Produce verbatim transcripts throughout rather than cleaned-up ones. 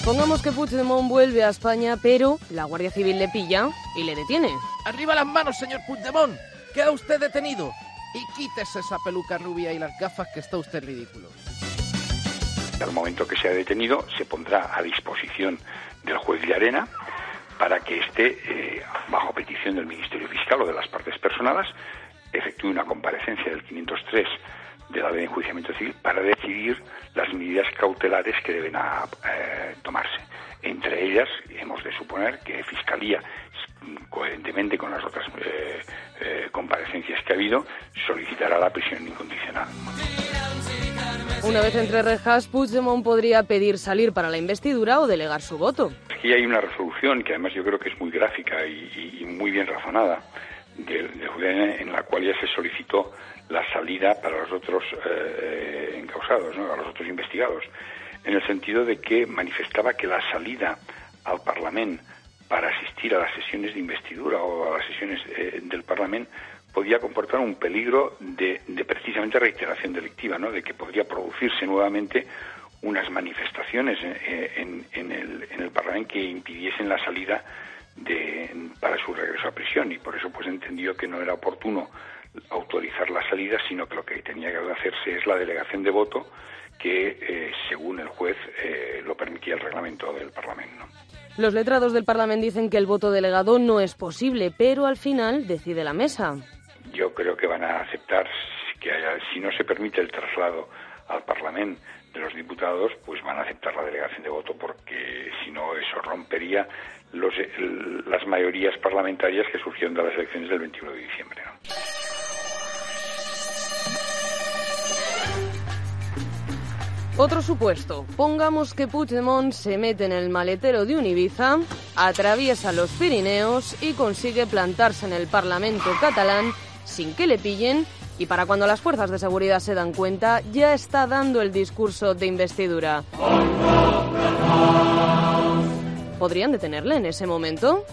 Pongamos que Puigdemont vuelve a España, pero la Guardia Civil le pilla y le detiene. ¡Arriba las manos, señor Puigdemont! ¡Queda usted detenido! Y quítese esa peluca rubia y las gafas, que está usted ridículo. Al momento que sea detenido, se pondrá a disposición del juez Llarena para que éste, eh, bajo petición del Ministerio Fiscal o de las partes personadas, efectúe una comparecencia del quinientos tres de la Ley de Enjuiciamiento Civil para decidir las medidas cautelares que deben a, eh, tomarse. Entre ellas, hemos de suponer que Fiscalía, coherentemente con las otras eh, eh, comparecencias que ha habido, solicitará la prisión incondicional. Una vez entre rejas, Puigdemont podría pedir salir para la investidura o delegar su voto. Aquí hay una resolución que además yo creo que es muy gráfica y, y muy bien razonada, de, de, en la cual ya se solicitó la salida para los otros eh, encausados, ¿no? A los otros investigados, en el sentido de que manifestaba que la salida al Parlamento para asistir a las sesiones de investidura o a las sesiones eh, del Parlamento podía comportar un peligro de, de precisamente reiteración delictiva, ¿no? De que podría producirse nuevamente unas manifestaciones eh, en, en, el, en el Parlamento que impidiesen la salida de, para su regreso a prisión, y por eso pues entendió que no era oportuno autorizar la salida, sino que lo que tenía que hacerse es la delegación de voto que, eh, según el juez, eh, lo permitía el reglamento del Parlamento, ¿no? Los letrados del Parlamento dicen que el voto delegado no es posible, pero al final decide la mesa. Yo creo que van a aceptar que haya, si no se permite el traslado al Parlamento de los diputados, pues van a aceptar la delegación de voto, porque si no eso rompería los, el, las mayorías parlamentarias que surgieron de las elecciones del veintiuno de diciembre, ¿no? Otro supuesto. Pongamos que Puigdemont se mete en el maletero de un Ibiza, atraviesa los Pirineos y consigue plantarse en el Parlamento catalán sin que le pillen, y para cuando las fuerzas de seguridad se dan cuenta, ya está dando el discurso de investidura. ¿Podrían detenerle en ese momento?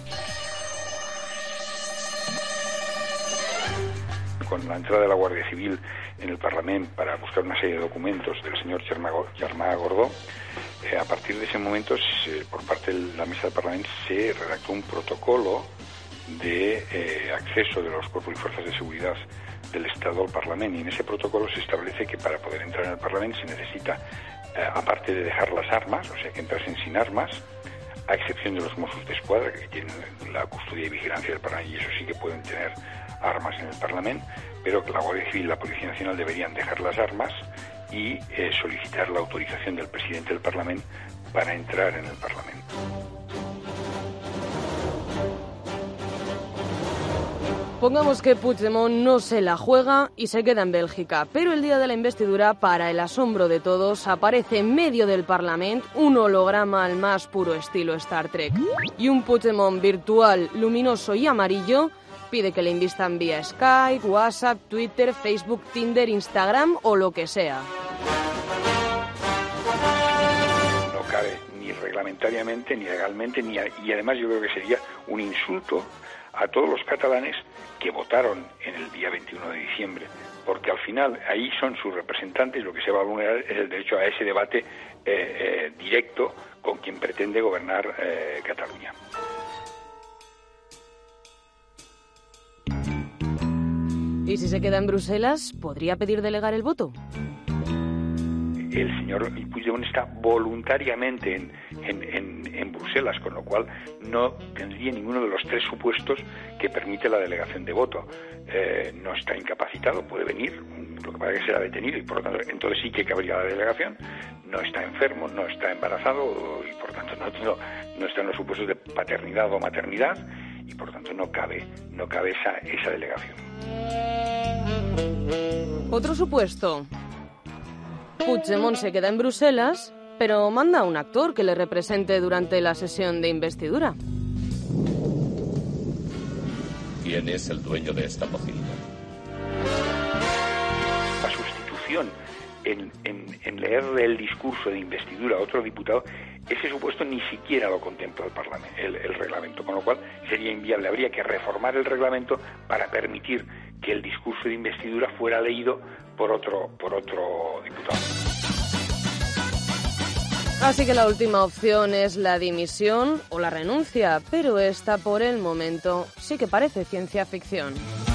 Con la entrada de la Guardia Civil en el Parlamento para buscar una serie de documentos del señor Germà Gordó, eh, a partir de ese momento, se, por parte de la mesa del Parlamento, se redactó un protocolo de eh, acceso de los cuerpos y fuerzas de seguridad del Estado al Parlamento, y en ese protocolo se establece que para poder entrar en el Parlamento se necesita, eh, aparte de dejar las armas, o sea que entrasen sin armas, a excepción de los Mossos d'Esquadra, que tienen la custodia y vigilancia del Parlamento, y eso sí que pueden tener armas en el Parlamento, pero que la Guardia Civil y la Policía Nacional deberían dejar las armas y eh, solicitar la autorización del presidente del Parlamento para entrar en el Parlamento. Pongamos que Puigdemont no se la juega y se queda en Bélgica, pero el día de la investidura, para el asombro de todos, aparece en medio del Parlamento un holograma al más puro estilo Star Trek. Y un Puigdemont virtual, luminoso y amarillo pide que le invistan vía Skype, WhatsApp, Twitter, Facebook, Tinder, Instagram o lo que sea. No cabe ni reglamentariamente, ni legalmente, ni a, y además yo creo que sería un insulto a todos los catalanes que votaron en el día veintiuno de diciembre, porque al final ahí son sus representantes, lo que se va a vulnerar es el derecho a ese debate eh, eh, directo con quien pretende gobernar eh, Cataluña. ¿Y si se queda en Bruselas, podría pedir delegar el voto? El señor Puigdemont está voluntariamente en, en, en, en Bruselas, con lo cual no tendría ninguno de los tres supuestos que permite la delegación de voto. Eh, no está incapacitado, puede venir, lo que pasa es que será detenido y por lo tanto entonces sí que cabría la delegación. No está enfermo, no está embarazado y por tanto no, no, no está en los supuestos de paternidad o maternidad y por tanto no cabe, no cabe esa, esa delegación. Otro supuesto. Puigdemont se queda en Bruselas, pero manda a un actor que le represente durante la sesión de investidura. ¿Quién es el dueño de esta pocilga? La sustitución en, en, en leerle el discurso de investidura a otro diputado, ese supuesto ni siquiera lo contempla el, parlamento, el, el reglamento, con lo cual sería inviable. Habría que reformar el reglamento para permitir que el discurso de investidura fuera leído por otro, por otro diputado. Así que la última opción es la dimisión o la renuncia, pero esta por el momento sí que parece ciencia ficción.